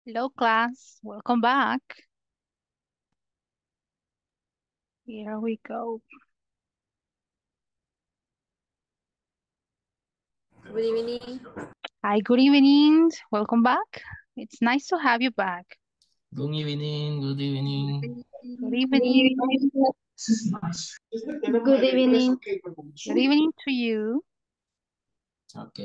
Hello class, welcome back. Here we go. Good evening. Hi, good evening. Welcome back. It's nice to have you back. Good evening, good evening. Good evening. Good evening. Good evening to you. Ok.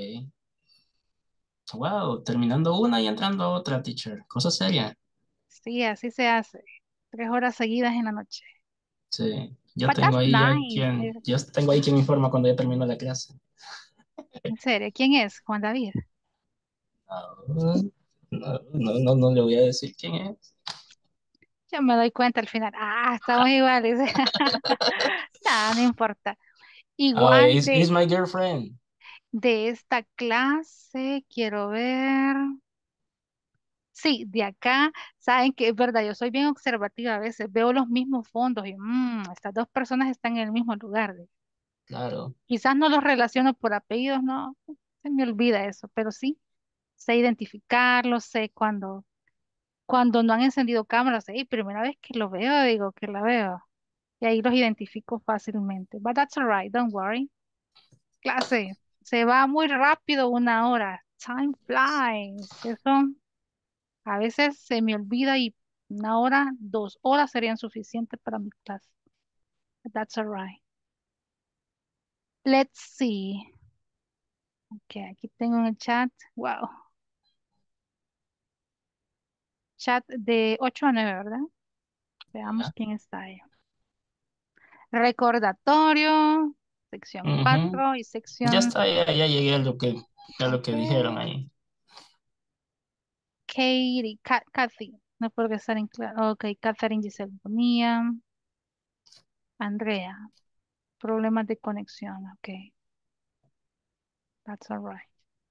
Wow, terminando una y entrando otra, teacher. Cosa seria. Sí, así se hace. 3 horas seguidas en la noche. Sí. Yo But tengo that's ahí a nice. quien, yo tengo ahí quien me informa cuando ya termino la clase. En serio, ¿quién es? Juan David. No, no le voy a decir quién es. Yo me doy cuenta al final. Ah, estamos iguales. Nada, no importa. Oh, Igual is my girlfriend. de esta clase, quiero ver. Sí, de acá, saben que es verdad, yo soy bien observativa a veces, veo los mismos fondos y estas dos personas están en el mismo lugar. Claro, Quizás no los relaciono por apellidos, no, se me olvida eso, pero sí, sé identificarlos, sé cuando no han encendido cámaras, hey, primera vez que lo veo, digo que la veo, y ahí los identifico fácilmente. But that's all right, don't worry. Clase, se va muy rápido 1 hora. Time flies. Eso. A veces se me olvida y 1 hora, 2 horas serían suficientes para mi clase. That's all right. Let's see. Ok, aquí tengo en el chat. Wow. Chat de 8 a 9, ¿verdad? Veamos ya. quién está ahí. Recordatorio, sección Ujú. 4 y Ya sección está, ya llegué a lo que dijeron ok. ahí. Katie, Kathy. No puedo estar en clase. Ok, Catherine Giselle Bonilla. Andrea. Problemas de conexión. Ok, that's all right.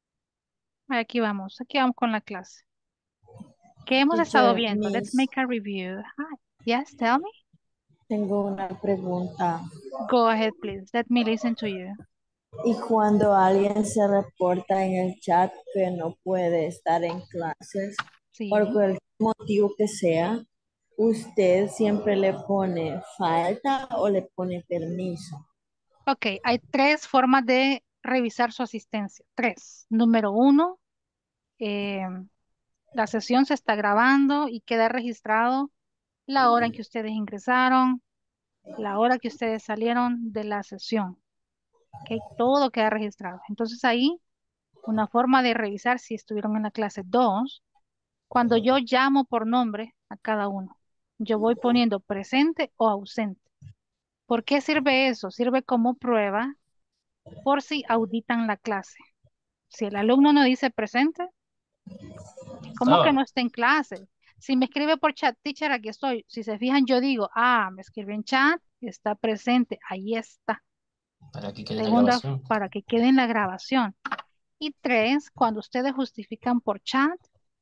Aquí vamos con la clase. ¿Qué hemos estado Teacher viendo? Let's Miss, make a review. Hi. Yes, tell me. tengo una pregunta. Go ahead, please. Let me listen to you. ¿Y cuando alguien se reporta en el chat que no puede estar en clases, por Sí. cualquier motivo que sea, usted siempre le pone falta o le pone permiso? Ok, hay 3 formas de revisar su asistencia. 3. Número 1, eh, la sesión se está grabando y queda registrado la hora en que ustedes ingresaron, la hora que ustedes salieron de la sesión. Ok, todo queda registrado. Entonces ahí, una forma de revisar si estuvieron en la clase. 2, cuando yo llamo por nombre a cada uno, yo voy poniendo presente o ausente. ¿Por qué sirve eso? Sirve como prueba por si auditan la clase. Si el alumno no dice presente, es como que Oh, no está en clase. Si me escribe por chat, teacher, aquí estoy. Si se fijan, yo digo, me escribe en chat, está presente, ahí está. para que quede la Segunda, grabación. para que quede en la grabación. Y 3, cuando ustedes justifican por chat,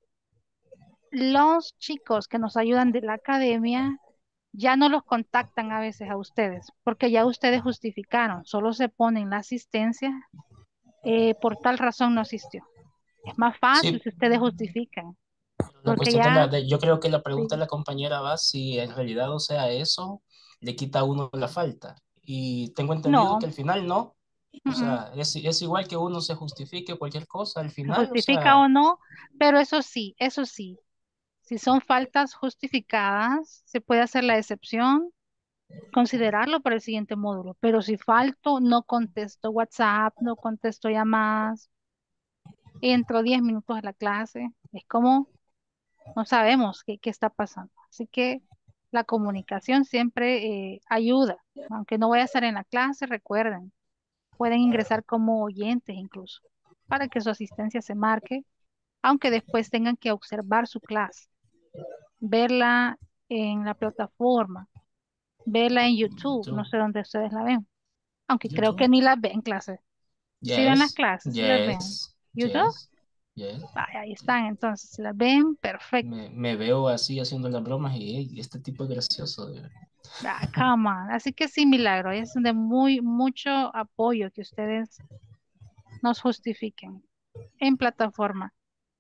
los chicos que nos ayudan de la academia ya no los contactan a veces a ustedes, porque ya ustedes justificaron, solo se ponen la asistencia, por tal razón no asistió. Es más fácil Sí, si ustedes justifican, la porque cuestión ya, yo creo que la pregunta de sí, la compañera va si en realidad, o sea, eso le quita a uno la falta. Y tengo entendido no, que al final no. mm, O mm, sea, es igual que uno se justifique cualquier cosa, al se final, o justifica sea, o no, pero eso sí, si son faltas justificadas, se puede hacer la excepción, considerarlo para el siguiente módulo, pero si falto, no contesto WhatsApp, no contesto llamadas, entro 10 minutos a la clase, es como no sabemos qué está pasando. Así que la comunicación siempre ayuda. Aunque no vaya a estar en la clase, recuerden, pueden ingresar como oyentes incluso, para que su asistencia se marque, aunque después tengan que observar su clase, verla en la plataforma, verla en YouTube, no YouTube, sé dónde ustedes la ven, aunque creo que YouTube, ni la ven en clase. Si ven las yes, clases, si las ven. yes, ¿YouTube? yes, yes. Vaya, ahí están, entonces, si las ven, perfecto. Me veo así haciendo las bromas y "Ey, este tipo es gracioso". Come on. Así que sí, milagro. Es de mucho apoyo que ustedes nos justifiquen en plataforma.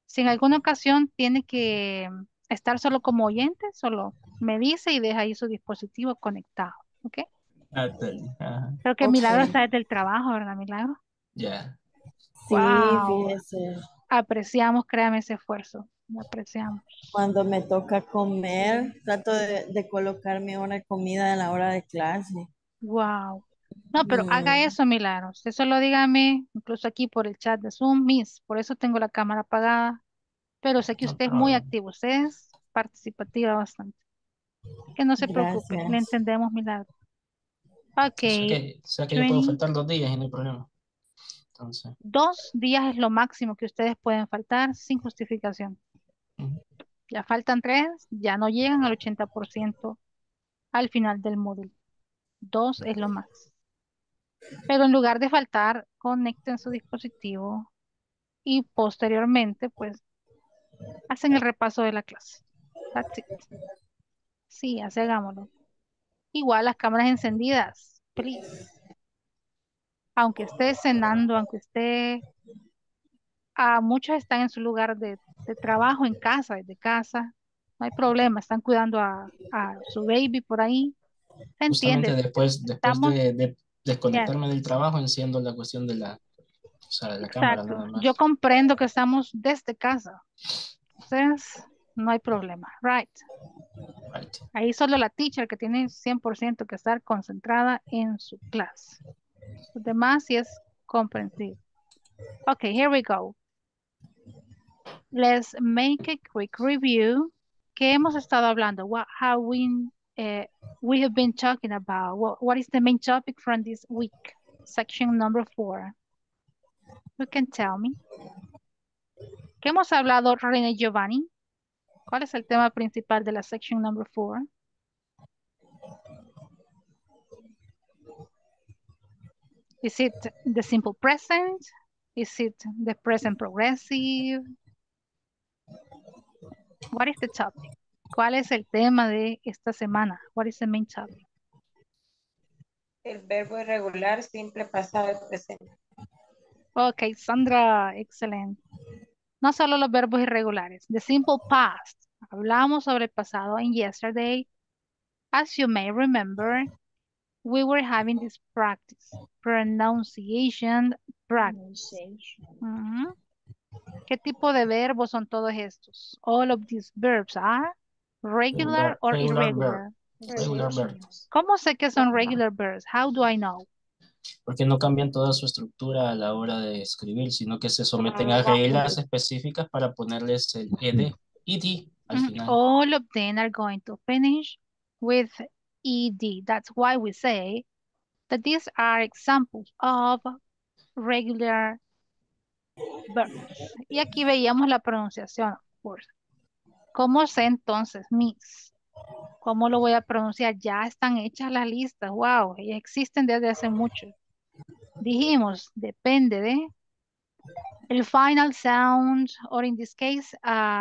Si en alguna ocasión tiene que estar solo como oyente, solo me dice y deja ahí su dispositivo conectado. ¿Ok? Ah, dale. Ajá. Creo que Ok. Milagro está desde el trabajo, ¿verdad, Milagro? Ya. Sí, Wow. fíjese. Apreciamos, créame ese esfuerzo. Lo apreciamos. Cuando me toca comer, trato de colocar mi hora de comida en la hora de clase. Wow. No, pero haga Mm, eso, Milagro. Usted solo dígame, incluso aquí por el chat de Zoom, Miss, por eso tengo la cámara apagada, pero sé que No usted es muy problem. activo, usted es participativa bastante. Que no se preocupe, le gracias. entendemos, Milagro. Ok, O sea que yo puedo 20. faltar 2 días y no hay problema. Entonces, 2 días es lo máximo que ustedes pueden faltar sin justificación. ujú, Ya faltan 3, ya no llegan al 80% al final del módulo. 2 es lo más. Pero en lugar de faltar, conecten su dispositivo y posteriormente, pues, hacen el repaso de la clase. That's it. Sí, así hagámoslo. Igual las cámaras encendidas, please. Aunque esté cenando, aunque esté, muchos están en su lugar de trabajo, en casa, desde casa. No hay problema, están cuidando a su baby por ahí. ¿Se justamente entiende? después Estamos, de ya, desconectarme del trabajo, enciendo la cuestión de la cámara exacto. nada Yo más. comprendo que estamos desde casa. Entonces, no hay problema. Right. Right. Ahí solo la teacher que tiene 100% que estar concentrada en su clase. Los demás sí es comprensible. Okay, here we go. Let's make a quick review. ¿Qué hemos estado hablando? We have been talking about? What is the main topic from this week? Section number 4. You can tell me. ¿Qué hemos hablado, René Giovanni? ¿Cuál es el tema principal de la section number 4? Is it the simple present? Is it the present progressive? What is the topic? ¿Cuál es el tema de esta semana? What is the main topic? El verbo irregular, simple, pasado y presente. Ok, Sandra, excelente. No solo los verbos irregulares. The simple past. Hablamos sobre el pasado en yesterday. As you may remember, we were having this practice. Pronunciation practice. Ujú. ¿Qué tipo de verbos son todos estos? All of these verbs are regular or Regular verb. irregular. Regular verb. ¿Cómo sé que son regular verbs? How do I know? Porque no cambian toda su estructura a la hora de escribir, sino que se someten a reglas específicas para ponerles el ed al final. All of them are going to finish with ed. That's why we say that these are examples of regular verbs. Y aquí veíamos la pronunciación, of course. ¿Cómo sé entonces, Miss? ¿Cómo lo voy a pronunciar? Ya están hechas las listas. Wow, ellas existen desde hace mucho. Dijimos, depende de el final sound, or in this case,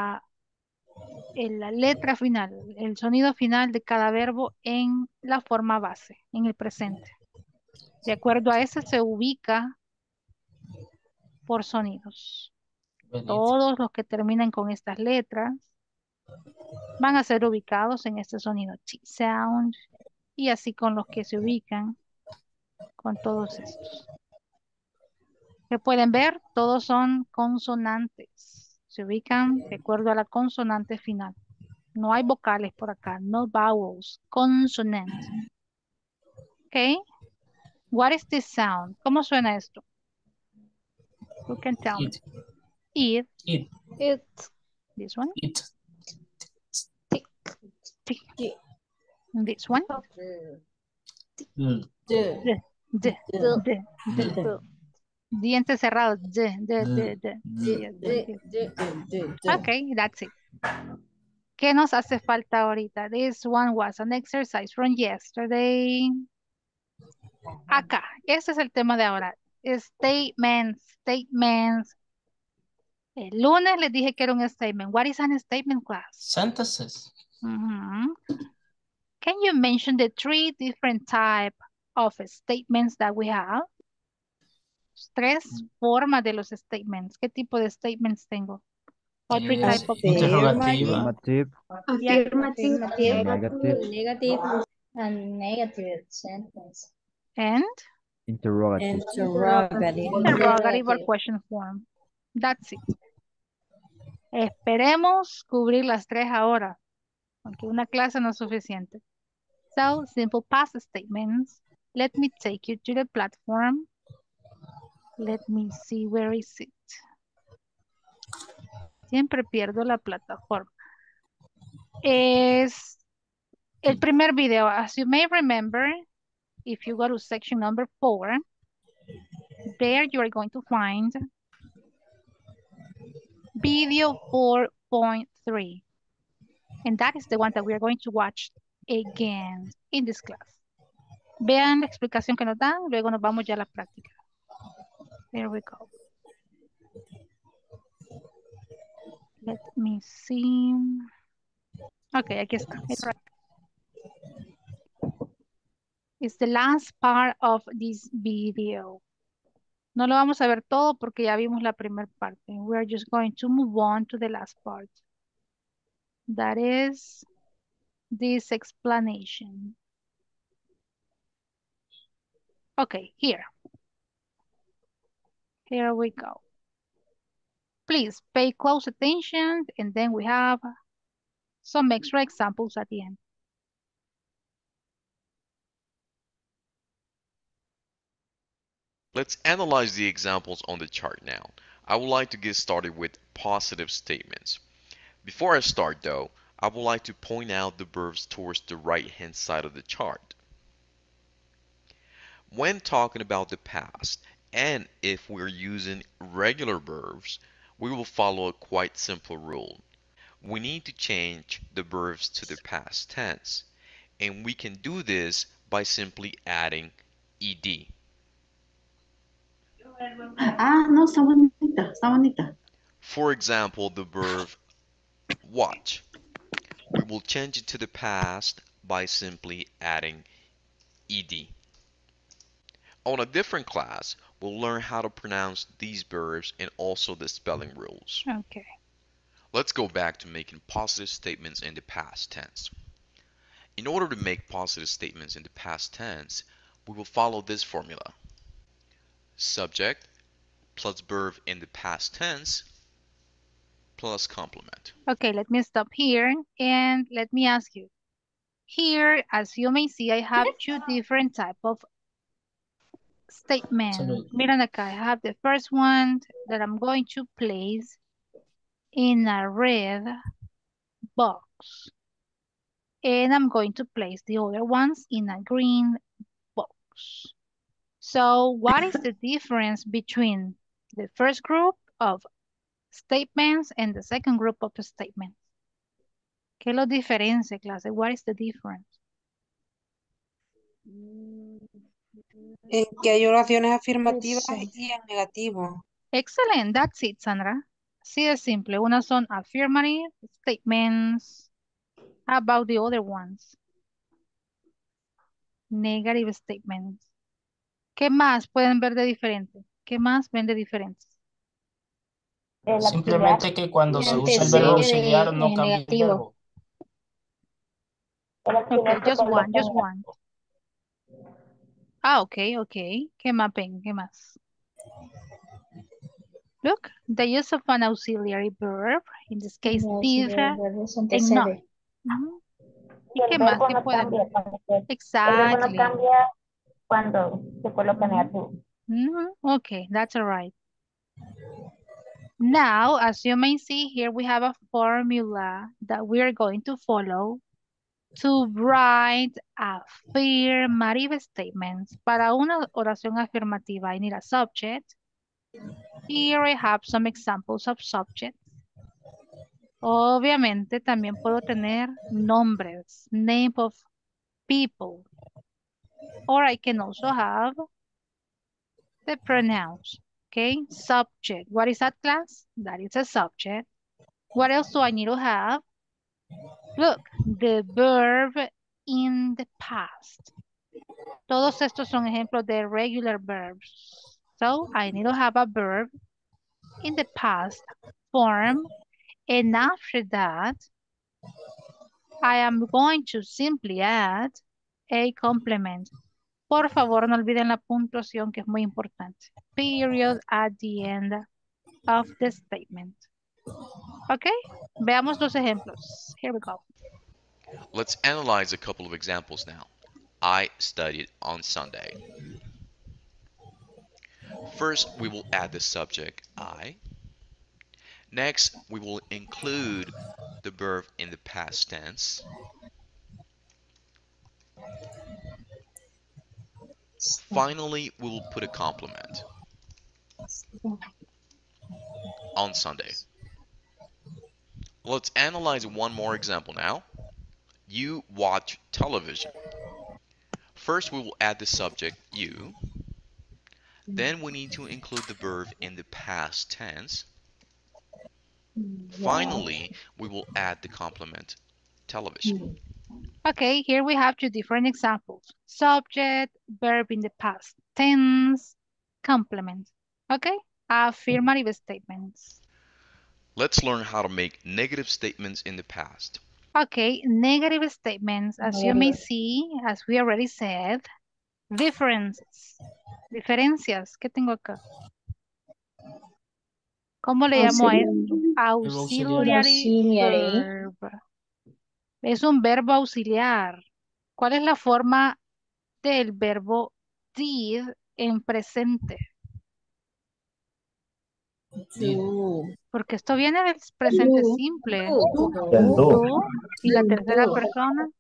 la letra final, el sonido final de cada verbo en la forma base, en el presente. De acuerdo a ese se ubica por sonidos. Benito. Todos los que terminan con estas letras van a ser ubicados en este sonido T sound y así con los que se ubican con todos estos. Que pueden ver, todos son consonantes. Se ubican de acuerdo a la consonante final. No hay vocales por acá, no vowels, consonant. ¿Ok? What is this sound? ¿Cómo suena esto? Who can tell me? It, It, it, It, this one, it. tick, T. Sí. This one, Mm, D, D, D, do, D, D. mm, do, Dientes cerrados, D, D, D, mm, D. mm. Yes, yes, D, yes. D. Okay, that's it. ¿Qué nos hace falta ahorita? This one was an exercise from yesterday. Acá, este es el tema de ahora. Statements, statements. El lunes les dije que era un statement. What is an statement, class? Sentences. Mhm. Can you mention the 3 different type of statements that we have? 3 formas de los statements. ¿Qué tipo de statements tengo? What three Es type of interrogativa, Affirmative, Yeah. Affirmative, negative, negative, and negative sentence. And interrogative. interrogative or Interrogative. question form. That's it. Esperemos cubrir las tres ahora, aunque una clase no es suficiente. So, simple past statements. Let me take you to the platform. Let me see, where is it? Siempre pierdo la plataforma. Es el primer video. As you may remember, if you go to section number 4, there you are going to find video 4.3. And that is the one that we are going to watch again in this class. Vean la explicación que nos dan, luego nos vamos ya a la práctica. There we go. Let me see. Ok, aquí está. It's right. It's the last part of this video. No lo vamos a ver todo porque ya vimos la primera parte. We are just going to move on to the last part. That is this explanation. Okay, here. Here we go. Please pay close attention, and then we have some extra examples at the end. Let's analyze the examples on the chart now. I would like to get started with positive statements. Before I start though, I would like to point out the verbs towards the right hand side of the chart. When talking about the past, and if we're using regular verbs, we will follow a quite simple rule. We need to change the verbs to the past tense, and we can do this by simply adding ed. No, está bonita, está bonita. For example, the verb watch. We will change it to the past by simply adding ed. On a different class, we'll learn how to pronounce these verbs and also the spelling rules. Okay. Let's go back to making positive statements in the past tense. In order to make positive statements in the past tense, we will follow this formula. Subject plus verb in the past tense plus complement. Okay, let me stop here and let me ask you. Here, as you may see, I have two different type of statements. Absolutely. Miren acá, I have the first one that I'm going to place in a red box. And I'm going to place the other ones in a green box. So what is the difference between the first group of statements and the second group of statements? ¿Qué lo diferencia, clase? What is the difference? En que hay oraciones afirmativas Present. y en negativo. Excellent, that's it, Sandra. Así de simple. Unas son affirmative statements. How about the other ones? Negative statements. ¿Qué más pueden ver de diferente? ¿Qué más ven de diferentes? Simplemente que cuando se usa el verbo Antecede auxiliar no en cambia el negativo. verbo. Okay, just one, just one. Ah, okay, okay. ¿Qué más ven? ¿Qué más? Look, the use of an auxiliary verb, in this case, did and not. Antecede. Ujú. ¿Y qué más? ¿Qué pueden ver? Exactly. Cuando se coloca negativo. Okay, that's all right. Now, as you may see here, we have a formula that we are going to follow to write affirmative statements. Para una oración afirmativa, I need a subject. Here I have some examples of subjects. Obviamente también puedo tener nombres, name of people. Or I can also have the pronouns, okay? Subject. What is that, class? That is a subject. What else do I need to have? Look, the verb in the past. Todos estos son ejemplos de regular verbs. So I need to have a verb in the past form. And after that, I am going to simply add a complement. Por favor, no olviden la puntuación, que es muy importante. Period at the end of the statement. Okay, veamos los ejemplos. Here we go. Let's analyze a couple of examples now. I studied on Sunday. First, we will add the subject I. Next, we will include the verb in the past tense. Finally, we will put a complement. On Sunday. Let's analyze one more example now. You watch television. First, we will add the subject you. Then we need to include the verb in the past tense. Finally, we will add the complement television. Okay, here we have two different examples. Subject, verb in the past tense, complement. Okay, affirmative statements. Let's learn how to make negative statements in the past. Okay, negative statements, as you may see, as we already said, differences. Diferencias, ¿qué tengo acá? ¿Cómo le llamo a esto? Auxiliary verb. Es un verbo auxiliar. ¿Cuál es la forma del verbo did en presente? Porque esto viene del presente simple. Do. Y la tercera persona.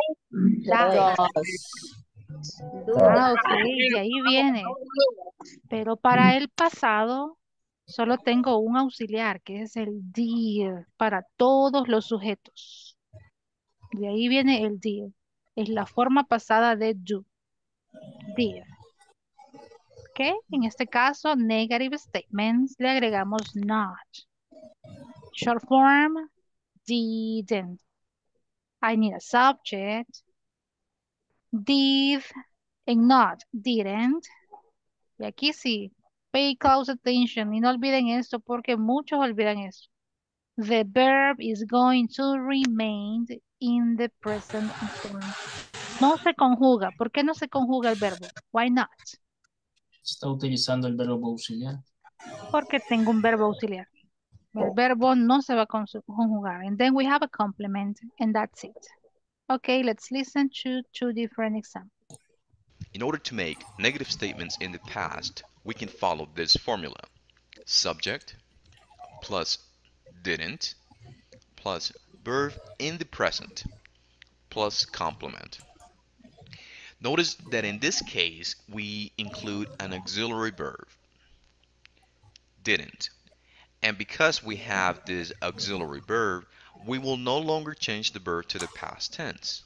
Ok, de ahí viene. Pero para el pasado solo tengo un auxiliar, que es el did, para todos los sujetos. De ahí viene el did. Es la forma pasada de do. Did. Ok, en este caso, negative statements, le agregamos not. Short form, didn't. I need a subject. Did and not, didn't. Y aquí sí, pay close attention y no olviden esto porque muchos olvidan eso. The verb is going to remain in the present form. No se conjuga. ¿Por qué no se conjuga el verbo? Why not? Está utilizando el verbo auxiliar. Porque tengo un verbo auxiliar. El verbo no se va a conjugar. And then we have a complement and that's it. Okay, let's listen to two different examples. In order to make negative statements in the past, we can follow this formula. Subject plus didn't plus verb in the present plus complement. Notice that in this case, we include an auxiliary verb, didn't. And because we have this auxiliary verb, we will no longer change the verb to the past tense.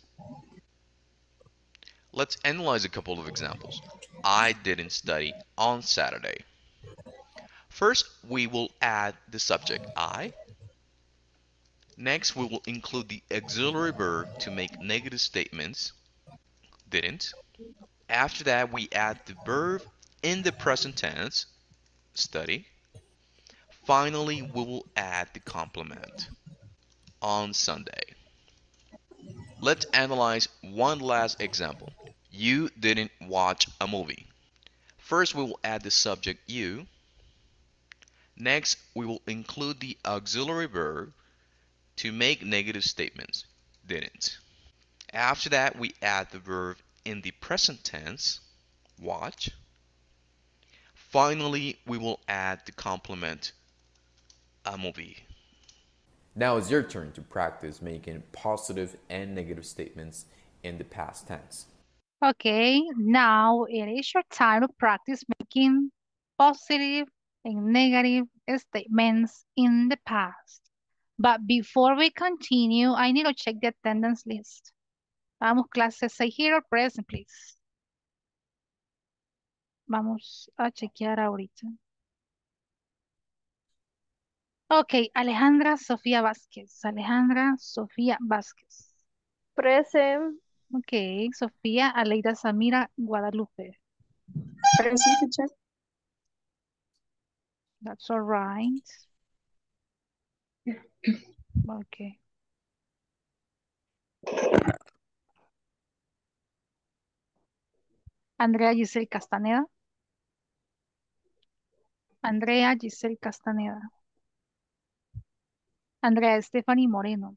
Let's analyze a couple of examples. I didn't study on Saturday. First, we will add the subject I. Next, we will include the auxiliary verb to make negative statements, didn't. After that, we add the verb in the present tense, study. Finally, we will add the complement, on Sunday. Let's analyze one last example. You didn't watch a movie. First, we will add the subject you. Next, we will include the auxiliary verb to make negative statements, didn't. After that, we add the verb in the present tense, watch. Finally, we will add the complement, a movie. Now it's your turn to practice making positive and negative statements in the past tense. Okay, now it is your time to practice making positive and negative statements in the past. But before we continue, I need to check the attendance list. Vamos, clases, say here or present, please. Vamos a chequear ahorita. Ok, Alejandra Sofía Vázquez. Alejandra Sofía Vázquez. Present. Ok, Sofía Aleida Samira Guadalupe. Present, teacher. That's all right. Ok. Andrea Giselle Castaneda. Andrea Giselle Castaneda. Andrea Stephanie Moreno.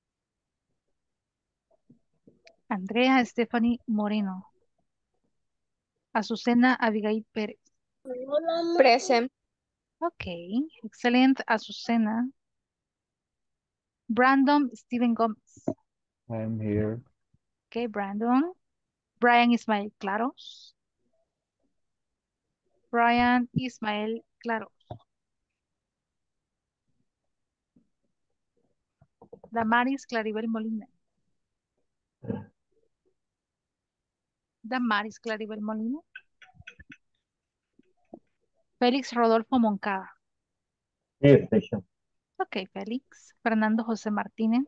Andrea Stephanie Moreno. Azucena Abigail Pérez. Present. Ok, excelente, Azucena. Brandon Steven Gómez. I'm here. Ok, Brandon. Brian Ismael Claros. Brian Ismael Claros. Damaris Claribel Molina. Damaris Claribel Molina. Félix Rodolfo Moncada. Here, teacher. Ok, Félix. Fernando José Martínez.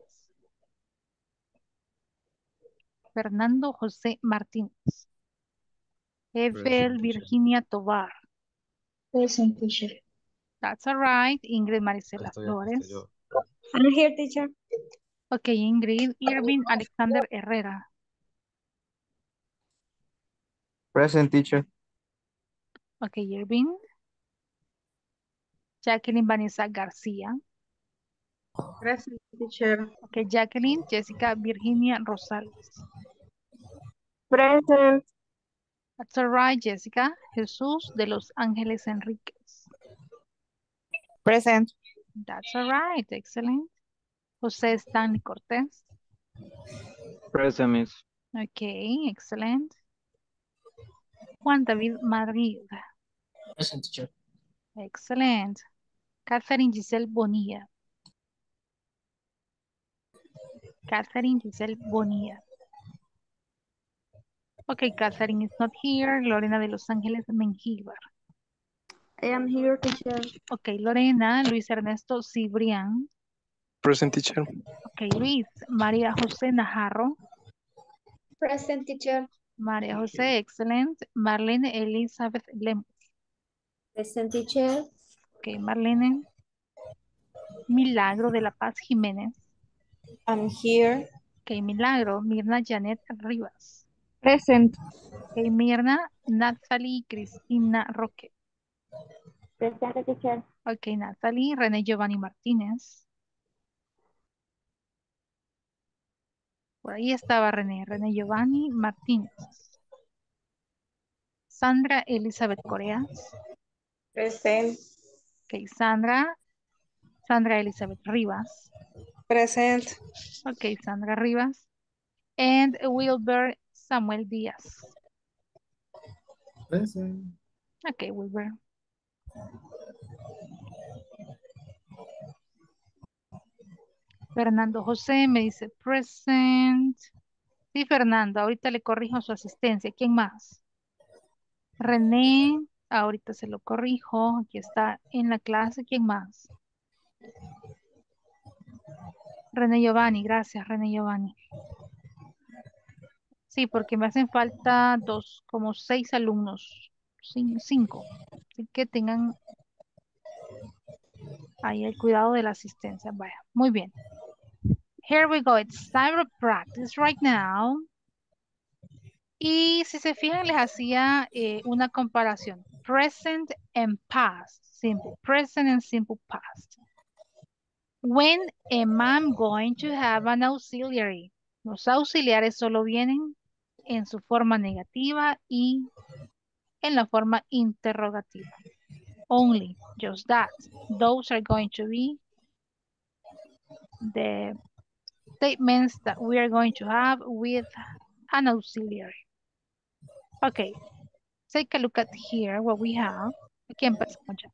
Fernando José Martínez. Evel Virginia Tovar. Present, teacher. That's all right. Ingrid Marisela Estoy Flores. yo. I'm here, teacher. Ok, Ingrid. Irving Alexander Herrera. Present, teacher. Ok, Irving. Jacqueline Vanessa García. Present, teacher. Ok, Jacqueline Jessica Virginia Rosales. Present. That's all right, Jessica. Jesús de Los Ángeles Enríquez. Present. That's all right, excellent. José Stanley Cortés. Present, miss. Ok, excellent. Juan David Madrid. Present, teacher. Excellent. Catherine Giselle Bonilla. Catherine Giselle Bonilla. Okay, Catherine is not here. Lorena de Los Ángeles Mengíbar. I am here, teacher. Okay, Lorena, Luis Ernesto Cibrián. Present, teacher. Okay, Luis, María José Najarro. Present, teacher. María José, excellent. Marlene Elizabeth Lemos. Present, teacher. Okay, Marlene. Milagro de la Paz Jiménez. I'm here. Okay, Milagro, Mirna Janet Rivas. Present. Okay, Mirna, Nathalie Cristina Roque. Present, teacher. Okay, Nathalie, René Giovanni Martínez. Por ahí estaba René Giovanni Martínez. Sandra Elizabeth Coreas. Present. Ok, Sandra Elizabeth Rivas. Present. Ok, Sandra Rivas. And Wilber Samuel Díaz. Present. Ok, Wilber. Fernando José me dice present. Sí, Fernando, ahorita le corrijo su asistencia. ¿Quién más? René, ahorita se lo corrijo. Aquí está en la clase. ¿Quién más? René Giovanni, gracias, René Giovanni. Sí, porque me hacen falta como 6 alumnos. 5. Así que tengan ahí el cuidado de la asistencia. Vaya, muy bien. Here we go. It's time to practice right now. Y si se fijan, les hacía una comparación. Present and past. Simple. Present and simple past. When am I going to have an auxiliary? Los auxiliares solo vienen en su forma negativa y en la forma interrogativa. Only, just that. Those are going to be the statements that we are going to have with an auxiliary. Okay, take a look at here what we have. Aquí empezamos ya.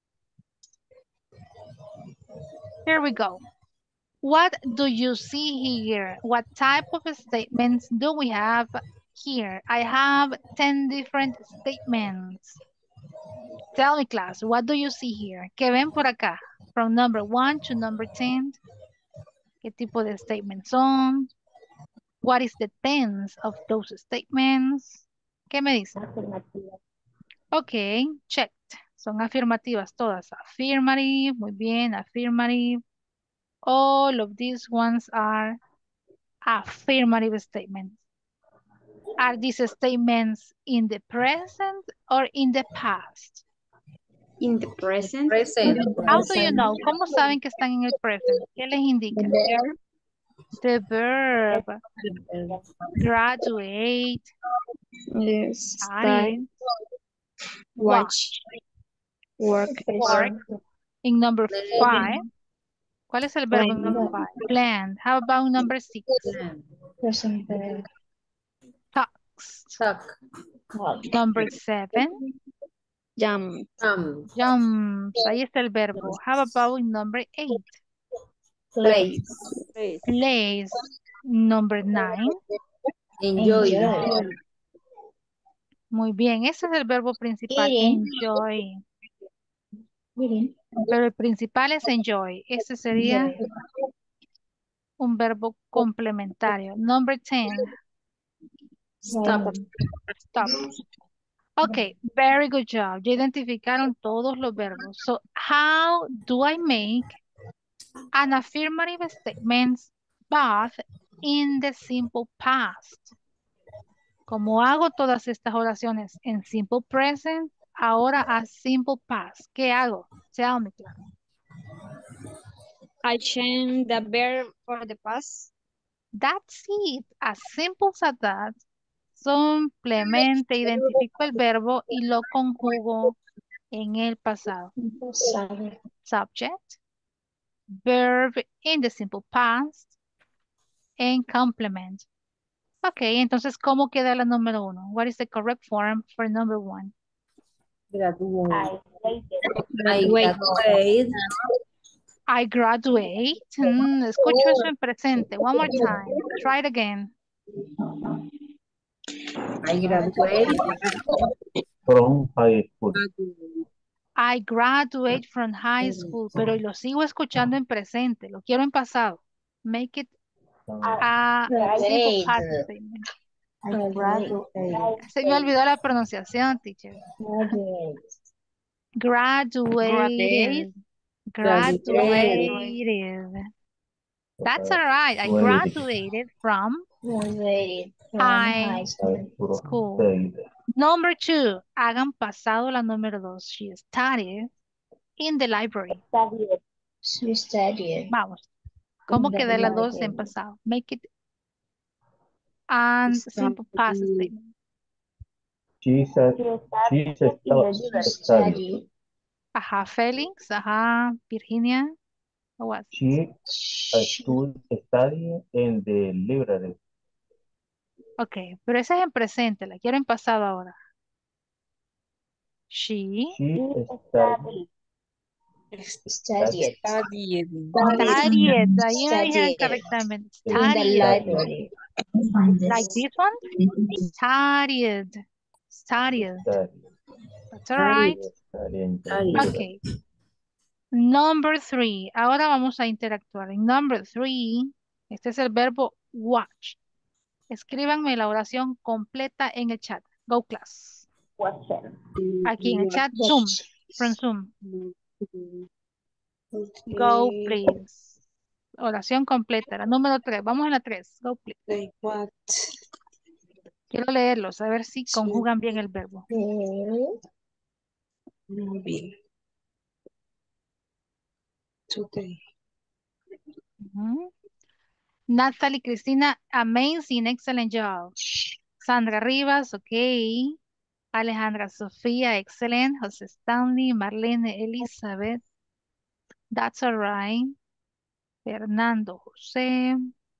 Here we go. What do you see here? What type of statements do we have here? I have 10 different statements. Tell me, class, what do you see here? ¿Qué ven por acá? From number 1 to number 10. ¿Qué tipo de statements son? What is the tense of those statements? ¿Qué me dicen? Afirmativa. Ok, checked. Son afirmativas todas. Affirmative, muy bien, affirmative. All of these ones are affirmative statements. Are these statements in the present or in the past? In the present. How do you know? ¿Cómo saben que están en el present? ¿Qué les indica? The verb. Graduate. Yes. Study. Watch. Work. Work. In number 5. ¿Cuál es el verbo en number 5? Plan. How about number 6? Present. Talks. Number 7. Jump. Jumps. Ahí está el verbo. How about in number 8? Place. Plays. Number 9. Enjoy. Muy bien, ese es el verbo principal. Enjoy. Pero el principal es enjoy. Ese sería un verbo complementario. Number 10. Stop. Stop. Okay, very good job. Ya identificaron todos los verbos. So, how do I make an affirmative statement but in the simple past? Como hago todas estas oraciones en simple present, ahora a simple past. ¿Qué hago? Tell me, claro. I change the verb for the past. That's it. As simple as that. Simplemente identifico el verbo y lo conjugo en el pasado. Subject, verb in the simple past, and complement. Ok, entonces, ¿cómo queda la número 1? What is the correct form for number 1? I graduate. Escucho eso en presente. One more time. Try it again. I graduate from high school. I graduate from high school, pero lo sigo escuchando en presente. Lo quiero en pasado. Make it a simple past statement. Se me olvidó la pronunciación, teacher. Graduated. That's all right. I graduated from high school. Number 2. Hagan pasado la número 2. She studied in the library. She studied. Vamos. ¿Cómo queda la 2 en pasado? Make it and simple past statement. She studied. Ajá, Félix. Ajá, Virginia. What? She studied in the library. Ok, pero esa es en presente. La quiero en pasado ahora. She Studied. Ahí me dijeron correctamente. Studied. Like this one? Studied. That's all right. Okay. Number 3. Ahora vamos a interactuar. En number 3, este es el verbo watch. Escríbanme la oración completa en el chat. Go class. Aquí en el chat, Zoom. From Zoom. Go, please. Oración completa. La número 3. Vamos a la 3. Go, please. Quiero leerlos, a ver si conjugan bien el verbo. Muy bien. Today. Natalie Cristina, amazing, excellent job. Sandra Rivas, ok. Alejandra Sofía, excellent. José Stanley, Marlene Elizabeth. That's all right. Fernando José.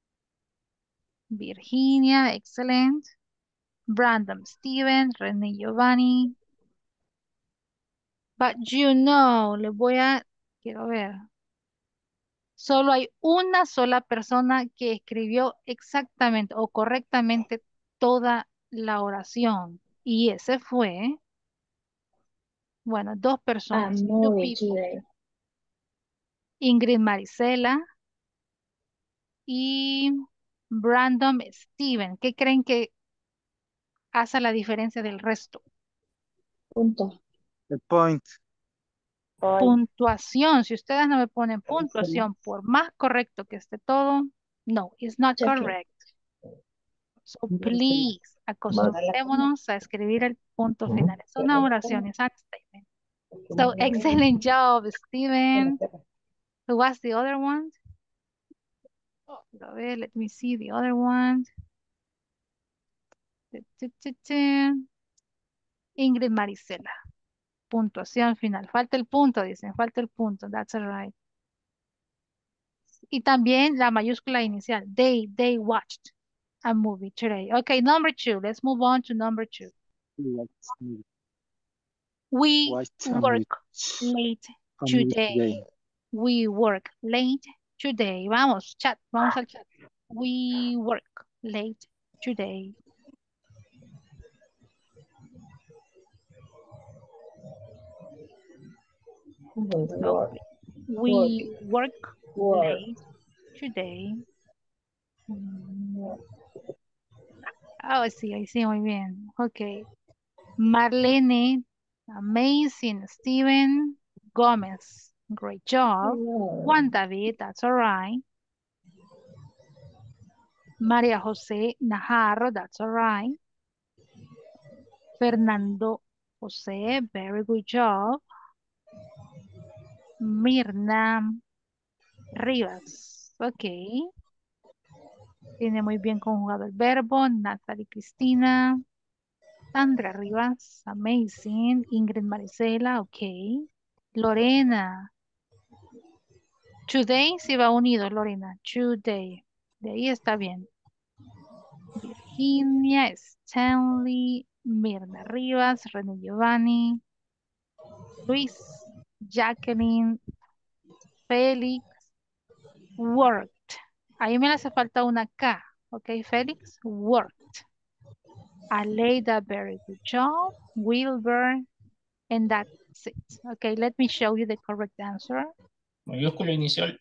Virginia, excellent. Brandon Steven, René Giovanni. But you know, quiero ver. Solo hay una sola persona que escribió exactamente o correctamente toda la oración. Y ese fue, bueno, 2 personas. 2 people. Ingrid Marisela y Brandon Steven. ¿Qué creen que hace la diferencia del resto? Punto. The point. Puntuación. Si ustedes no me ponen puntuación, por más correcto que esté todo, no, it's not correct. So please, acostumbrémonos a escribir el punto final. Es una oración, es un statement. So excellent job, Steven. Who was the other one? A ver, let me see the other one. Ingrid Marisela. Puntuación final. Falta el punto, dicen. Falta el punto. That's all right. Y también la mayúscula inicial. They watched a movie today. Okay, number 2. Let's move on to number 2. We work late today. We work late today. Vamos, chat. Vamos al chat. We work late today. So, we work late today. Oh, sí, ahí sí, muy bien. Ok. Marlene, amazing. Steven Gomez, great job. Juan David, that's all right. María José Najarro, that's all right. Fernando José, very good job. Mirna Rivas, ok. Tiene muy bien conjugado el verbo. Natalie Cristina. Sandra Rivas, amazing. Ingrid Marisela, ok. Lorena. Today sí va unido, Lorena. Today. De ahí está bien. Virginia, Stanley, Mirna Rivas, René Giovanni, Luis, Jacqueline, Félix, worked. Ahí me hace falta una K. Ok, Félix, worked. Aleida, very good job. Wilbur, and that's it. Okay, let me show you the correct answer. Mayúscula inicial.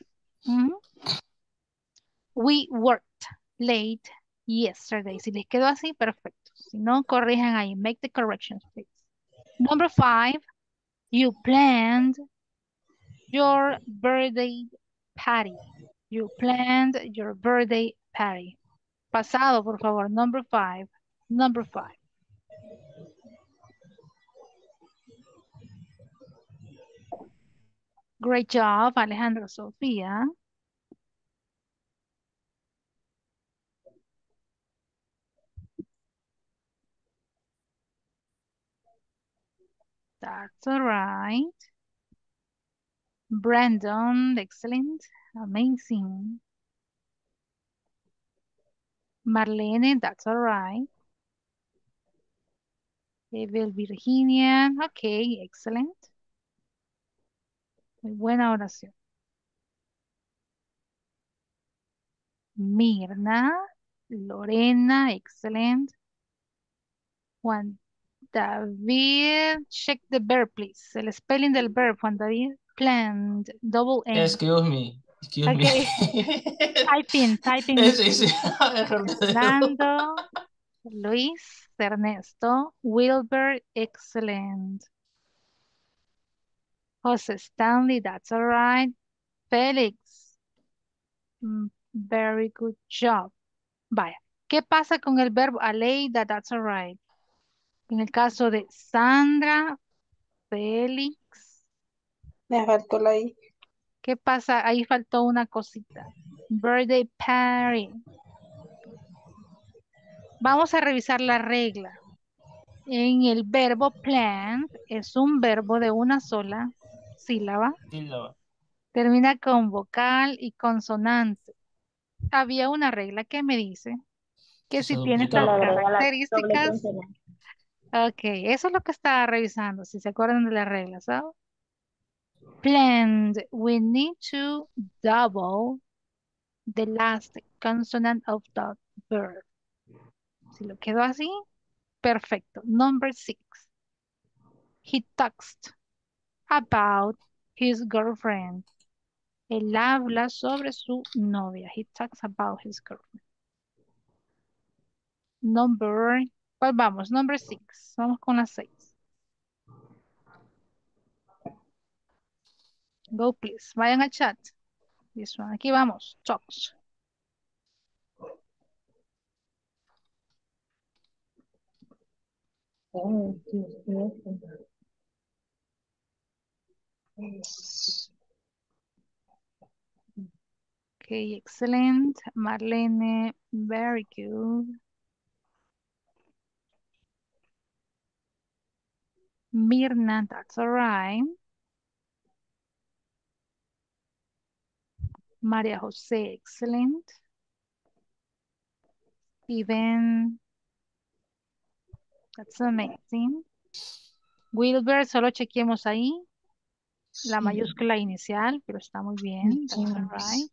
We worked late yesterday. Si les quedó así, perfecto. Si no, corrijan ahí. Make the corrections, please. Number 5, you planned your birthday party. You planned your birthday party. Pasado, por favor. Number 5. Number 5. Great job, Alejandra Sofía. That's all right. Brandon, excellent, amazing. Marlene, that's all right. Evel Virginia, okay, excellent. Muy buena oración. Mirna, Lorena, excellent. Juan David, check the verb, please. El spelling del verb, Juan David. Planned, double N. Excuse me. Okay. Typing. Sí, sí. Fernando, Luis, Ernesto, Wilbur, excellent. Jose Stanley, that's all right. Felix, very good job. Vaya, ¿qué pasa con el verbo Aleida? That's all right. En el caso de Sandra, Félix. Me faltó la I. ¿Qué pasa? Ahí faltó una cosita. Birthday party. Vamos a revisar la regla. En el verbo plan es un verbo de una sola sílaba. Termina con vocal y consonante. Había una regla que me dice que si tiene estas características. Ok, eso es lo que estaba revisando, si se acuerdan de las reglas. ¿No? Planned, we need to double the last consonant of the verb. Si lo quedó así, perfecto. Number 6. He talks about his girlfriend. Él habla sobre su novia. He talks about his girlfriend. ¿Cuál vamos? Number 6. Vamos con la 6. Go, please. Vayan al chat. This one. Aquí vamos. Talks. Okay, excellent. Marlene, very good. Mirna, that's all right. María José, excellent. Steven, that's amazing. Wilber, solo chequeemos ahí la mayúscula inicial, pero está muy bien. That's all right.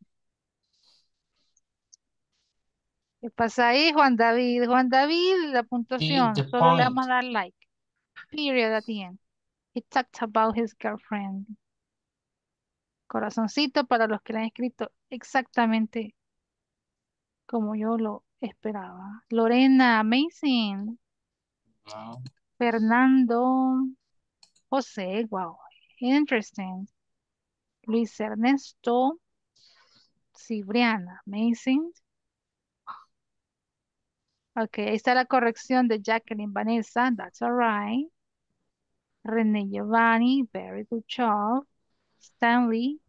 ¿Qué pasa ahí, Juan David? Juan David, la puntuación, the solo le point. vamos a dar like. Period at the end. He talked about his girlfriend. Corazoncito para los que le han escrito exactamente como yo lo esperaba. Lorena, amazing. No. Fernando, José, wow, interesting. Luis Ernesto, Cibriana, amazing. Ok, ahí está la corrección de Jacqueline Vanessa, that's all right. René Giovanni, very good job. Stanley.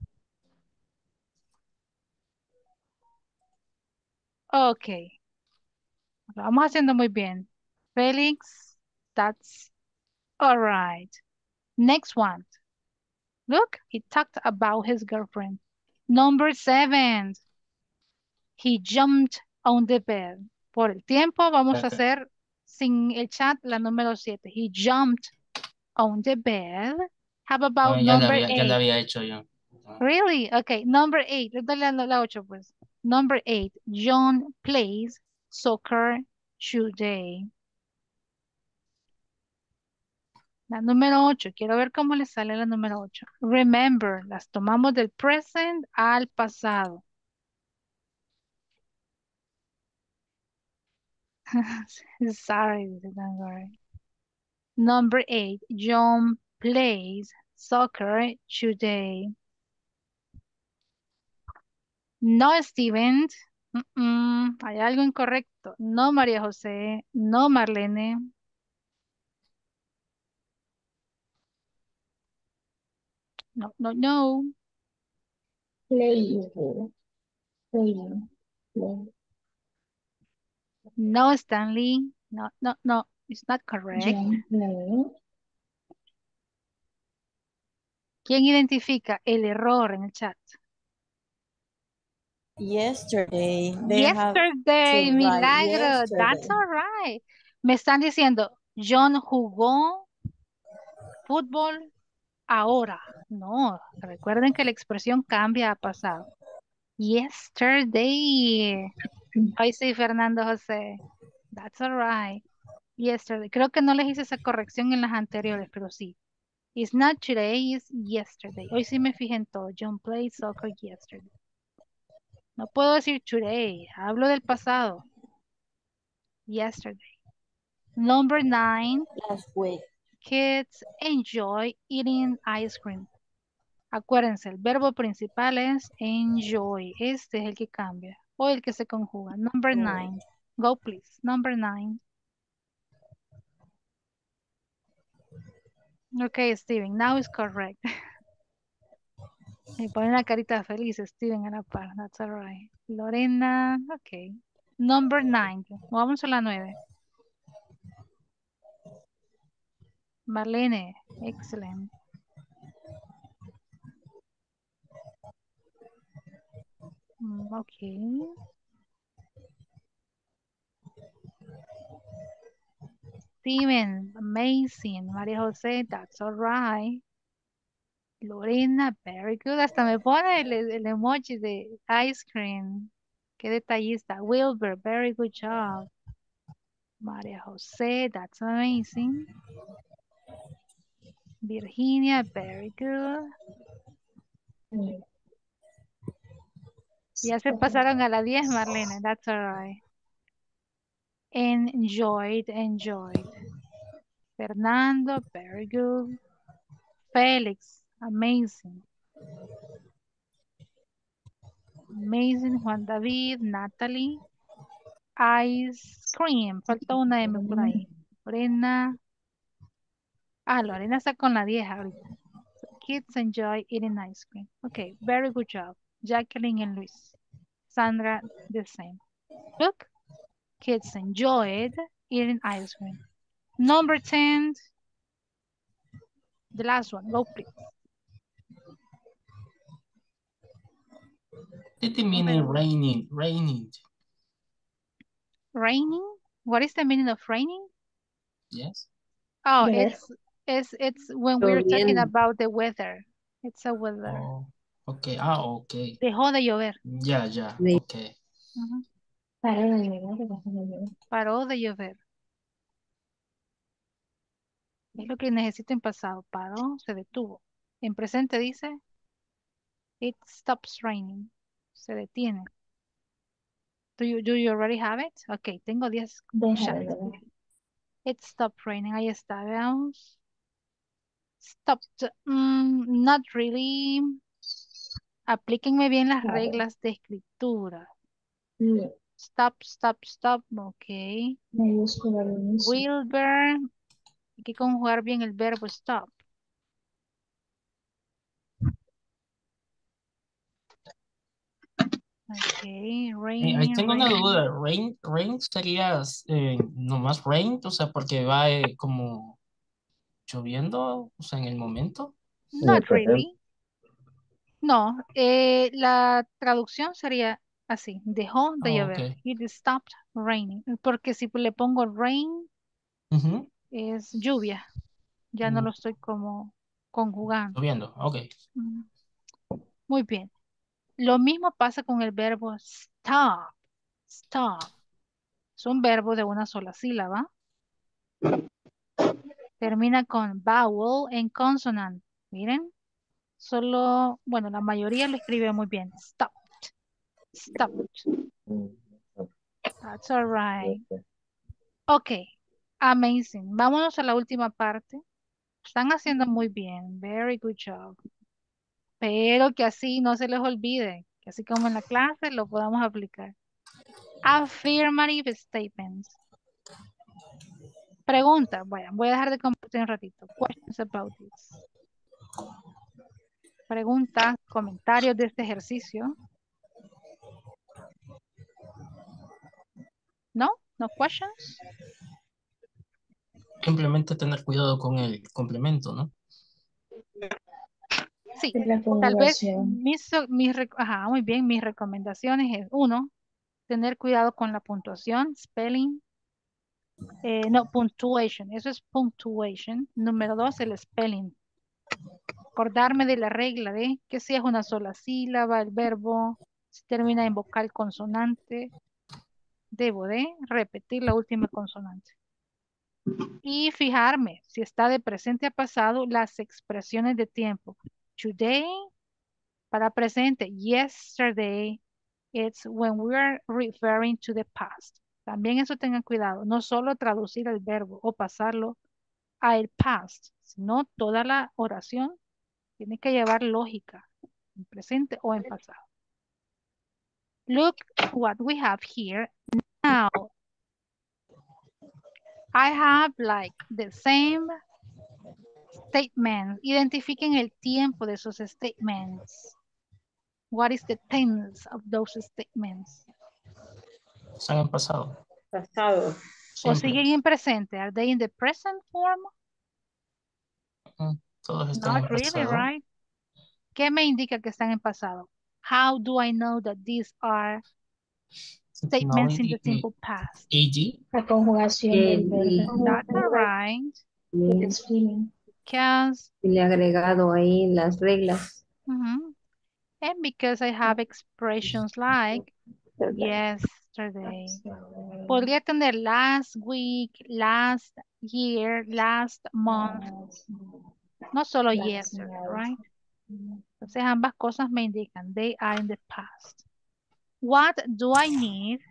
Ok, lo vamos haciendo muy bien. Félix, that's all right. Next one. Look, he talked about his girlfriend. Number 7. He jumped on the bed. Por el tiempo vamos a hacer sin el chat la número 7. He jumped on the bed. How about ya number ya la 8? había hecho yo. Really? Okay, number 8. Dale la 8 pues. Number 8. John plays soccer today. La número 8. Quiero ver cómo le sale la número 8. Remember, las tomamos del present al pasado. Sorry, don't worry. Number 8. John plays soccer today. No, Steven. Hay algo incorrecto. No, María José. No, Marlene. No, no, no. Play. Play. No, Stanley. No, no, no. It's not correct. John play. ¿Quién identifica el error en el chat? Yesterday. They have Yesterday, to write Milagro. That's yesterday. all right. Me están diciendo, John jugó fútbol ahora. No, recuerden que la expresión cambia a pasado. Yesterday. Hoy sí, Fernando José. That's all right. Yesterday. Creo que no les hice esa corrección en las anteriores, pero sí. It's not today, it's yesterday. Hoy sí me fijé en todo. John played soccer yesterday. No puedo decir today. Hablo del pasado. Yesterday. Number 9. Last week. Kids enjoy eating ice cream. Acuérdense, el verbo principal es enjoy. Este es el que cambia. O el que se conjuga. Number 9. Go, please. Number 9. Okay, Steven. Now is correct. Me pone una carita feliz, Steven, a la par. That's all right. Lorena. Okay. Number 9. Vamos a la 9. Marlene. Excellent. Okay. Steven, amazing. María José, that's all right. Lorena, very good. Hasta me pone el emoji de ice cream. Qué detallista. Wilbur, very good job. María José, that's amazing. Virginia, very good. Ya se pasaron a la 10, Marlene. That's all right. Enjoyed. Fernando, very good. Félix, amazing. Amazing, Juan David, Natalie. Ice cream. Falta una M por ahí. Lorena. Lorena está con la 10 ahorita. So, kids enjoy eating ice cream. Okay, very good job. Jacqueline and Luis. Sandra, the same. Look, kids enjoyed eating ice cream. Number 10. The last one. Go, please. What the meaning raining? Raining. Raining? What is the meaning of raining? Yes. Oh, Llover. it's when we're talking Lloviendo. about the weather. It's a weather. Oh, okay. Okay. Dejó de llover. Ya. De- Okay. Ujú. Paró de llover, dejó de llover. Paró de llover. Es lo que necesito en pasado. Paró, se detuvo. En presente dice, it stops raining. Se detiene. Do you already have it? Ok, tengo 10 Deja de chats. llover. It stopped raining. Ahí está, veamos. Stopped. Not really. Aplíquenme bien las Claro. reglas de escritura. Y Stop. Ok. mayúscula al inicio. Wilbur. Hay que conjugar bien el verbo stop. Ok. Ahí Raining, tengo una raining. duda. Rain sería nomás rain, o sea, porque va como lloviendo, o sea, en el momento. Not really. No, la traducción sería así, dejó de llover. Ok. It stopped raining. Porque si le pongo rain, Ujú. es lluvia. Ya no lo estoy como conjugando. Lloviendo, ok. Mm, Muy bien. Lo mismo pasa con el verbo stop. Stop. Es un verbo de una sola sílaba. Termina con vowel en consonant. Miren. Solo, bueno, la mayoría lo escribe muy bien. Stop. Stop. That's all right. Ok, amazing. Vámonos a la última parte. Están haciendo muy bien. Very good job. Pero que así no se les olvide, que así como en la clase lo podamos aplicar. Affirmative statements. Pregunta, bueno, voy a dejar de compartir un ratito. Questions about this. Preguntas, comentarios de este ejercicio. ¿No? ¿No questions? Simplemente tener cuidado con el complemento, ¿no? Sí, La tal vez conjugación. muy bien, mis recomendaciones es, uno, tener cuidado con la puntuación, spelling, no, punctuation, eso es punctuation. Número 2, el spelling. Acordarme de la regla de que si es una sola sílaba, el verbo, si termina en vocal consonante, debo de repetir la última consonante. Y fijarme si está de presente a pasado las expresiones de tiempo. Today, para presente, yesterday, it's when we are referring to the past. También eso tengan cuidado, no solo traducir el verbo o pasarlo al past, sino toda la oración tiene que llevar lógica, en presente o en pasado. Look what we have here. Now, I have like the same statements. Identifiquen el tiempo de esos statements. What is the tense of those statements? Están en pasado. Pasado. ¿O Siempre. siguen en presente? Are they in the present form? Todos están Not en really, pasado. right? ¿Qué me indica que están en pasado? How do I know that these are statements in the simple past? AD. La conjugación del verbo. That's all right. It's feeling. Because, Y le he agregado ahí las reglas. and because I have expressions like yesterday. Podría tener last week, last year, last month. No solo yesterday, right? Entonces ambas cosas me indican they are in the past. What do I need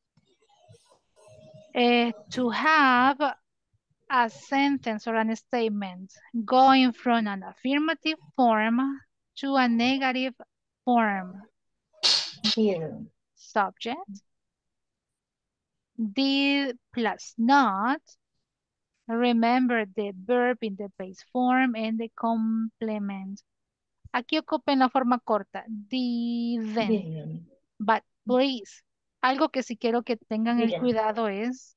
to have a sentence or a statement going from an affirmative form to a negative form? Didn't. Subject. Did plus not. Remember the verb in the base form and the complement. Aquí ocupen la forma corta. Didn't. Didn't. But please, algo que sí quiero que tengan el Didn't. cuidado es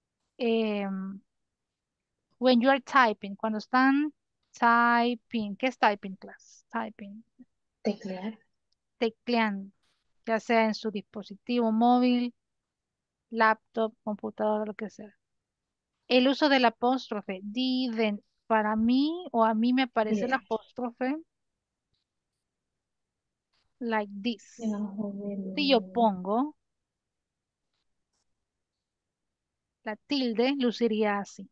when you are typing, cuando están typing, ¿qué es typing class? Typing, Teclear. tecleando, ya sea en su dispositivo móvil, laptop, computadora, lo que sea. El uso del apóstrofe, didn't, para mí o a mí me aparece el Didn't. apóstrofe like this. Debajo del- Si yo pongo la tilde, luciría así.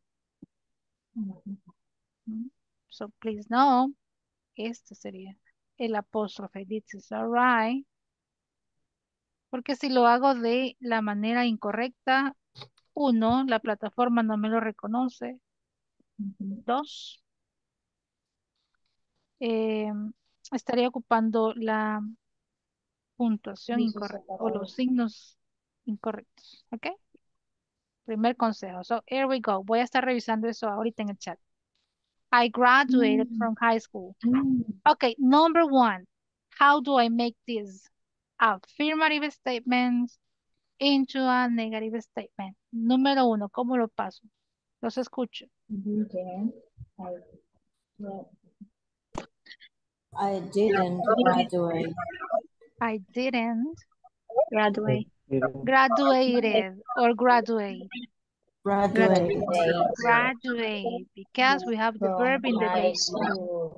¿Mm? So please know, este sería el apóstrofe. This is alright. Porque si lo hago de la manera incorrecta, uno, la plataforma no me lo reconoce. Dos, estaría ocupando la puntuación Dice incorrecta o separado. los signos incorrectos. ¿Ok? Primer consejo. So, here we go. Voy a estar revisando eso ahorita en el chat. I graduated from high school. Okay, number one. How do I make this affirmative statement into a negative statement? Número uno, ¿cómo lo paso? Los escucho. Didn't. I didn't graduate. I didn't Graduate. graduated or graduate. Graduate. Graduate because we have the verb in the High base form.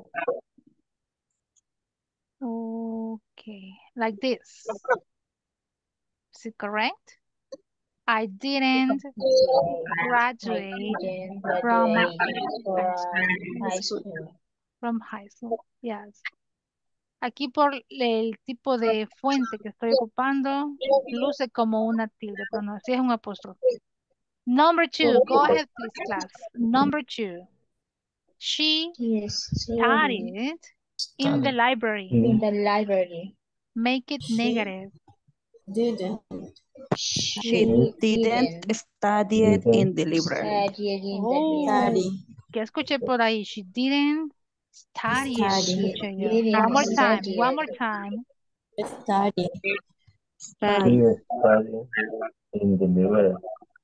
school. Okay, like this. Is it correct? I didn't graduate from High school. from high school. Yes. Aquí por el tipo de fuente que estoy ocupando, luce como una tilde, pero no, sí es un apóstrofe. Number two, go ahead please class. Number two, she studied in the library. In the library. Make it negative. Didn't. She didn't study in the library. Study. ¿Qué escuché por ahí? She didn't study. Escuché yo. didn't One more time. study. One more time. Study. She studied in the library.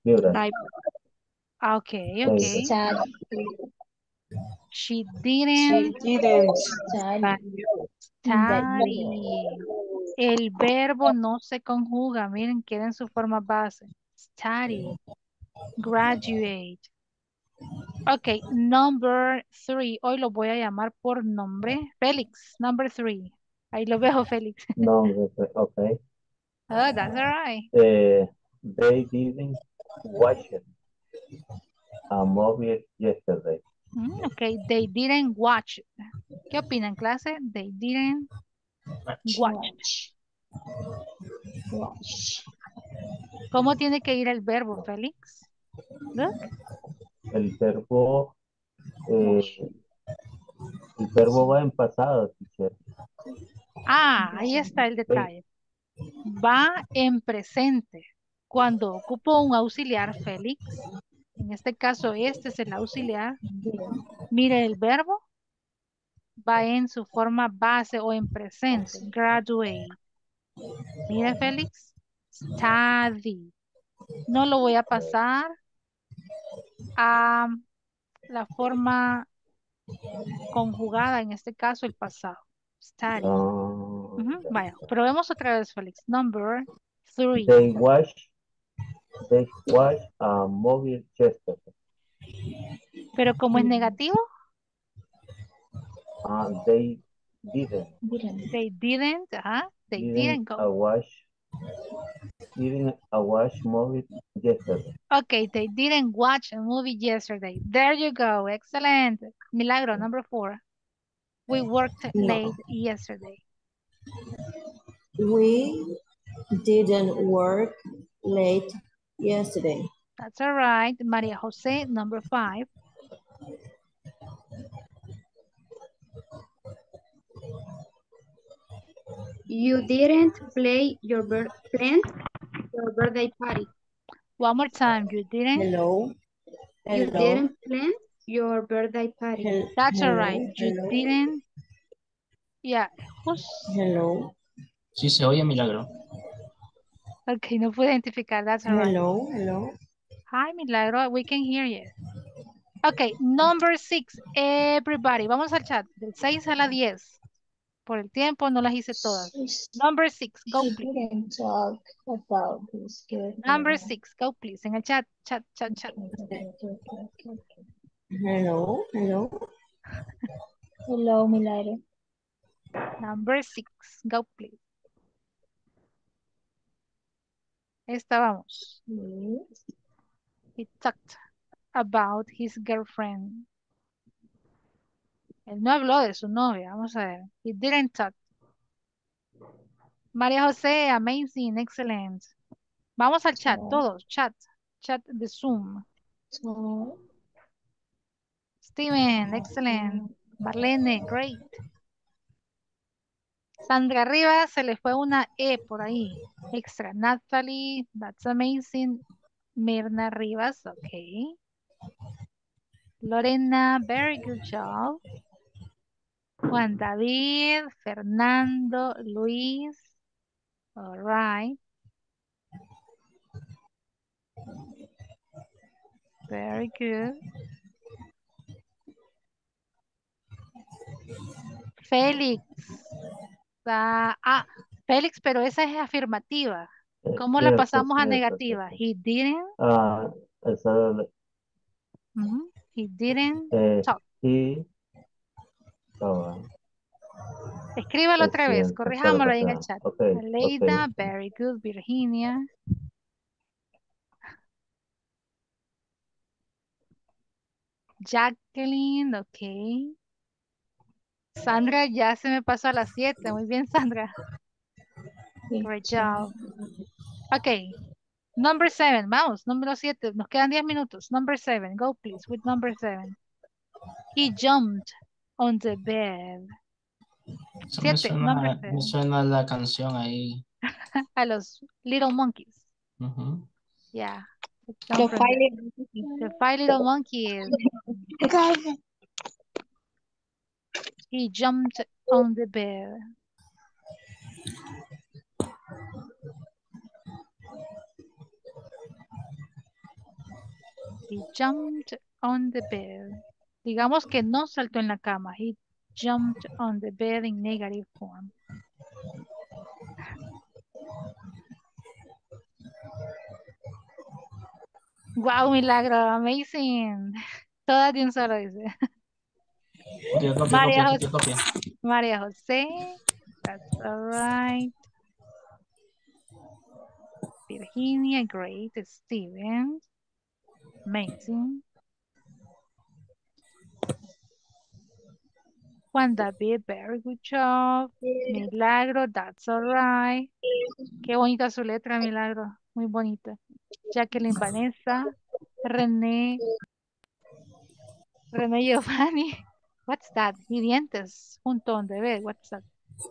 Okay, okay. Study. She didn't study. El verbo no se conjuga. Miren, queda en su forma base. Study. Graduate. Ok, number three. Hoy lo voy a llamar por nombre. Félix, number three. Ahí lo veo, Félix. No, okay. Oh, that's all right. They didn't watch a movie yesterday. Ok, they didn't watch it. ¿Qué opinan, clase? They didn't watch. ¿Cómo tiene que ir el verbo, Félix? Look. El verbo va en pasado, teacher. Ah, ahí está el detalle. Va en presente. Cuando ocupo un auxiliar, Félix, en este caso este es el auxiliar, mire el verbo, va en su forma base o en presente. Graduate. Mire, Félix, study. No lo voy a pasar a la forma conjugada, en este caso el pasado. Study. Vaya, probemos otra vez, Félix. Number three. They watch a movie yesterday. Pero como es negativo, They didn't. they didn't, they didn't go. Didn't watch movie yesterday. Okay, they didn't watch a movie yesterday. There you go. Excellent. Milagro, number four. We worked late yesterday. We didn't work late yesterday. That's all right. Maria Jose, number five. You didn't play your birthday party. One more time. You didn't. Hello. You Hello. didn't plan your birthday party. That's all Hello. right. You Hello. didn't. Yeah. Who's... Hello. Sí, se oye, Milagro. Okay, no puedo identificar. That's all right. Hello. Hello. Hi, Milagro. We can hear you. Okay, number 6. Everybody. Vamos al chat. Del 6 a la 10. Por el tiempo no las hice todas. Number 6. Go, She please. didn't talk about his Number girlfriend. 6. Go, please. En el chat. Chat. Hello. Hello. Hello, Milagro. Number 6. Go, please. Esta vamos. He talked about his girlfriend. Él no habló de su novia. Vamos a ver. He didn't talk. María José, amazing, excellent. Vamos al chat, todos. Chat de Zoom. Steven, excellent. Marlene, great. Sandra Rivas, se le fue una E por ahí. Extra. Natalie, that's amazing. Mirna Rivas, okay. Lorena, very good job. Juan David, Fernando, Luis. All right. Very good. Félix. Félix, pero esa es afirmativa. ¿Cómo la pasamos a negativa? He didn't. Esa He didn't talk. he. Escríbalo otra vez. Corrijámoslo ahí en el chat. Okay, Aleida, okay. very good. Virginia. Jacqueline, ok. Sandra, ya se me pasó a las 7. Muy bien, Sandra. Great job. Ok. Number 7. Vamos, número 7. Nos quedan 10 minutos. Number 7. Go, please, with number 7. He jumped on the bed. Eso me 7. Number 7. me suena la canción ahí. A los Little Monkeys. Ujú. Yeah. The The 5 Little Monkeys. He jumped on the bed. He jumped on the bed. Digamos que no saltó en la cama. He jumped on the bed in negative form. Wow, milagro, amazing. Todas de un solo, dice. María José, that's all right. Virginia, great. Steven, amazing. Juan David, very good job. Milagro, that's all right. Qué bonita su letra, Milagro. Muy bonita. Jacqueline Vanessa. René Giovanni. What's that? Y dientes junto donde ve. What's that?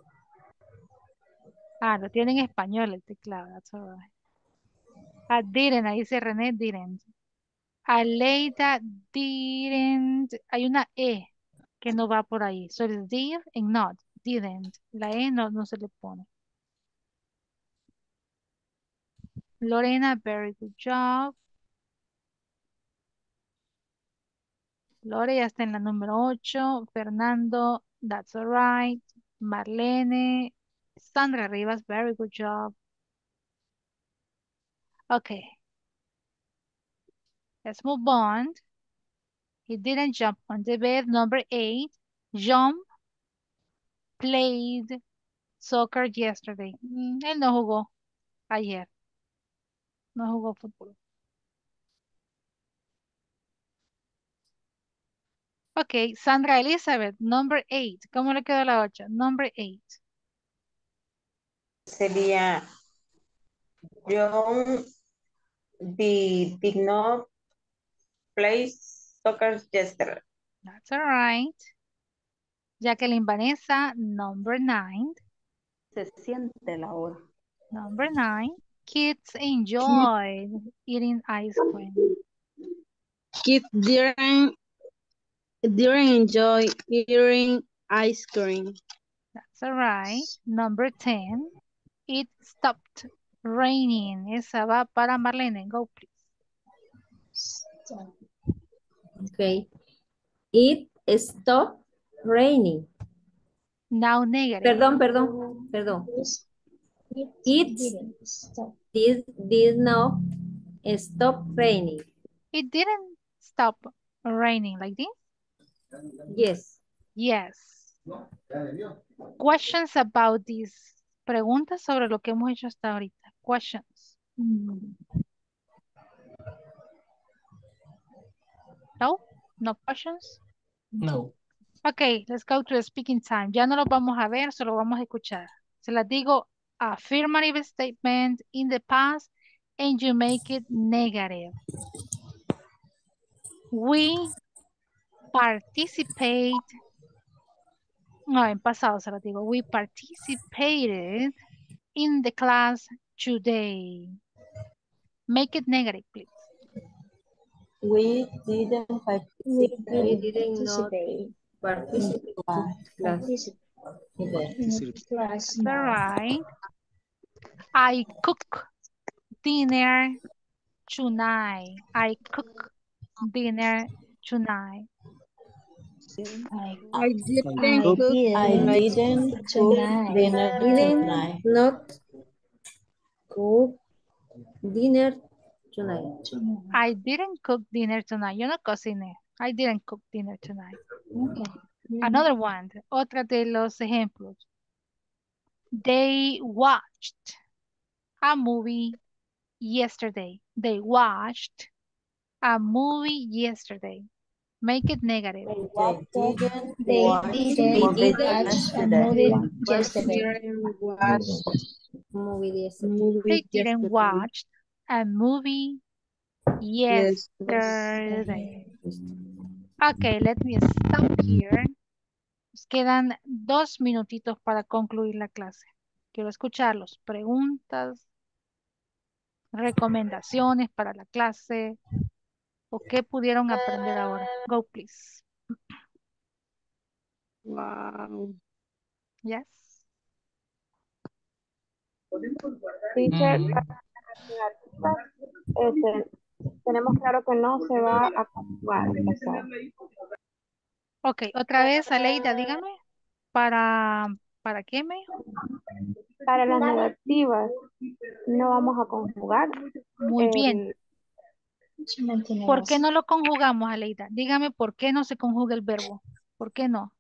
Lo tiene en español el teclado. That's all right. Didn't. Ahí dice René, didn't. Aleida, didn't. Hay una E que no va por ahí. So it's did and not. Didn't. La E no se le pone. Lorena, very good job. Lore ya está en la número 8. Fernando, that's all right. Marlene. Sandra Rivas, very good job. Okay. Let's move on. He didn't jump on the bed. Number 8. John played soccer yesterday. Él no jugó ayer. No jugó fútbol. Ok, Sandra Elizabeth, number 8. ¿Cómo le quedó la 8? Number 8. Sería John did not play soccer yesterday. That's all right. Jacqueline Vanessa, number 9. Se siente la hora. Number 9. Kids enjoyed eating ice cream. Kids didn't enjoy eating ice cream. That's all right. Number 10. It stopped raining. Esa va para Marlene. Go, please. Okay. It stopped raining. Now negative. Perdón. It did not stop raining. It didn't stop raining like this? Yes. Yes. Questions about this. Preguntas sobre lo que hemos hecho hasta ahorita. Questions. No? No questions? No. Okay, let's go to the speaking time. Ya no lo vamos a ver, solo vamos a escuchar. Se las digo, affirmative statement in the past and you make it negative. We participate. No, en pasado se las digo. We participated in the class today. Make it negative, please. We didn't We participate did not participate in class. That's all right. I cook dinner tonight. I cook dinner tonight. I didn't cook dinner tonight. Not cook dinner tonight. I didn't cook dinner tonight. Yo no cociné. I didn't cook dinner tonight. Another one. Otra de los ejemplos. They watched a movie yesterday. They watched a movie yesterday. Make it negative. They didn't watch a movie yesterday. They didn't watch a movie yesterday. Okay, let me stop here. Nos quedan 2 minutitos para concluir la clase. Quiero escucharlos. Preguntas, recomendaciones para la clase o qué pudieron aprender ahora. Go, please. Wow. Yes. Teacher, tenemos claro que no se va a conjugar. Ok, otra vez, Aleida, dígame. ¿Para qué me dijo? Para las negativas no vamos a conjugar. Muy bien. ¿Por qué no lo conjugamos, Aleida? Dígame por qué no se conjuga el verbo. ¿Por qué no?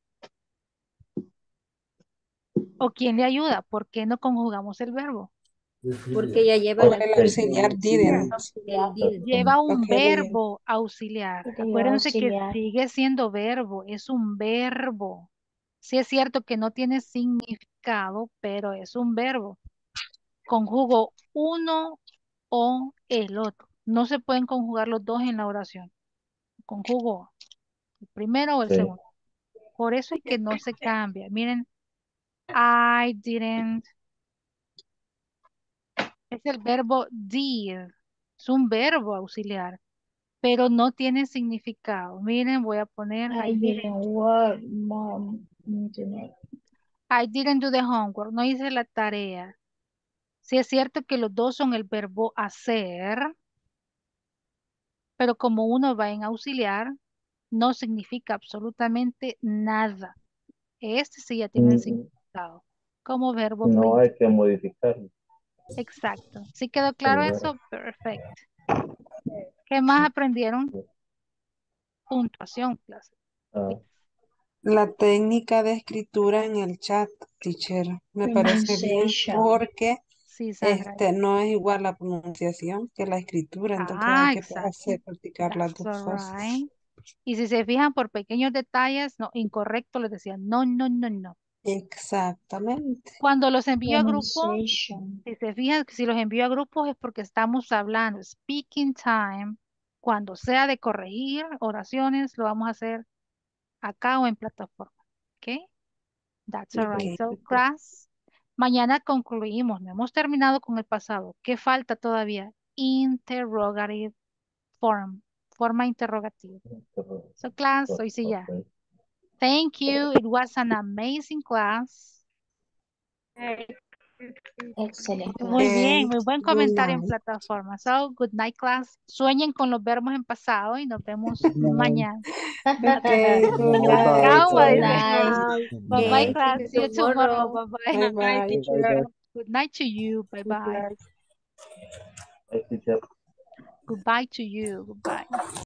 ¿O quién le ayuda? ¿Por qué no conjugamos el verbo? Porque ya lleva Por el auxiliar didn't. Lleva un Ok, verbo auxiliar. Acuérdense que sigue siendo verbo, es un verbo. Sí es cierto que no tiene significado, pero es un verbo. Conjugo uno o el otro. No se pueden conjugar los dos en la oración. Conjugo el primero o el segundo. Por eso es que no se cambia. Miren, I didn't. Es el verbo did. Es un verbo auxiliar, pero no tiene significado. Miren, voy a poner I didn't work, mom, tonight. I didn't do the homework. No hice la tarea. Sí es cierto que los dos son el verbo hacer, pero como uno va en auxiliar, no significa absolutamente nada. Este sí ya tiene significado como verbo No principal. hay que modificarlo. Exacto. ¿Sí quedó claro eso? Perfecto. ¿Qué más aprendieron? Puntuación, clase. La técnica de escritura en el chat, teacher, me parece bien porque Sí, Sandra. no es igual la pronunciación que la escritura, entonces hay que Exacto. practicar las dos That's all cosas. right. Y si se fijan por pequeños detalles, no, incorrecto, les decían no, no, no, no. Exactamente. Cuando los envío a grupos, si se fijan, si los envío a grupos es porque estamos hablando, speaking time, cuando sea de corregir oraciones, lo vamos a hacer acá o en plataforma. ¿Ok? That's all right. So, class, Mañana concluimos, no hemos terminado con el pasado. ¿Qué falta todavía? Interrogative form, forma interrogativa. So class, hoy sí ya. Thank you. It was an amazing class. Excelente. Muy bien, muy Thanks. buen Good comentario en night. plataforma. So, good night class. Sueñen con los verbos en pasado y nos vemos mañana. Okay, good Bye night. bye. Trauma, Good dice. night. Bye bye Okay, class. see See you you tomorrow. tomorrow. Bye bye. Bye bye. Teacher. Good night to you. Bye bye. Bye, teacher. Goodbye to you. Goodbye.